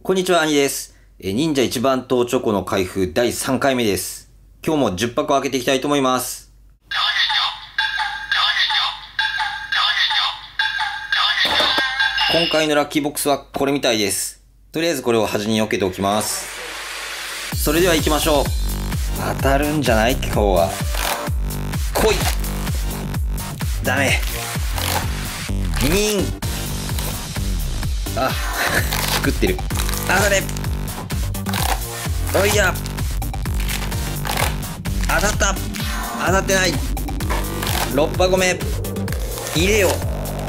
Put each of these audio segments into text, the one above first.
こんにちは、兄です。忍者一番塔チョコの開封第3回目です。今日も10箱開けていきたいと思います。今回のラッキーボックスはこれみたいです。とりあえずこれを端に避けておきます。それでは行きましょう。当たるんじゃない今日は。来い。ダメ。あ、しくってる。当たれ。おいや。当たった。当たってない。6箱目。入れよ。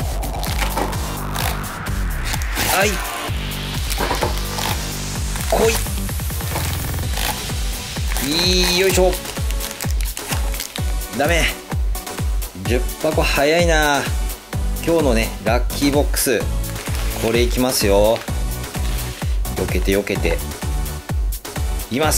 はい。来い。よいしょ。ダメ。10箱早いな。今日のね、ラッキーボックス。これいきますよ。避けて避けて。いきます。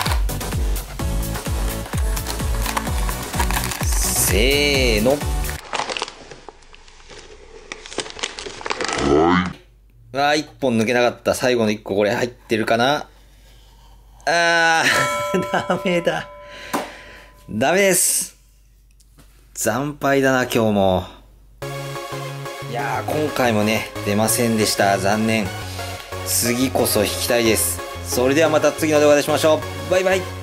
せーの。1本抜けなかった。最後の1個これ入ってるかな。ダメだ。ダメです。惨敗だな、今日も。いやー、今回もね、出ませんでした。残念。次こそ引きたいです。それではまた次の動画でしましょう。バイバイ。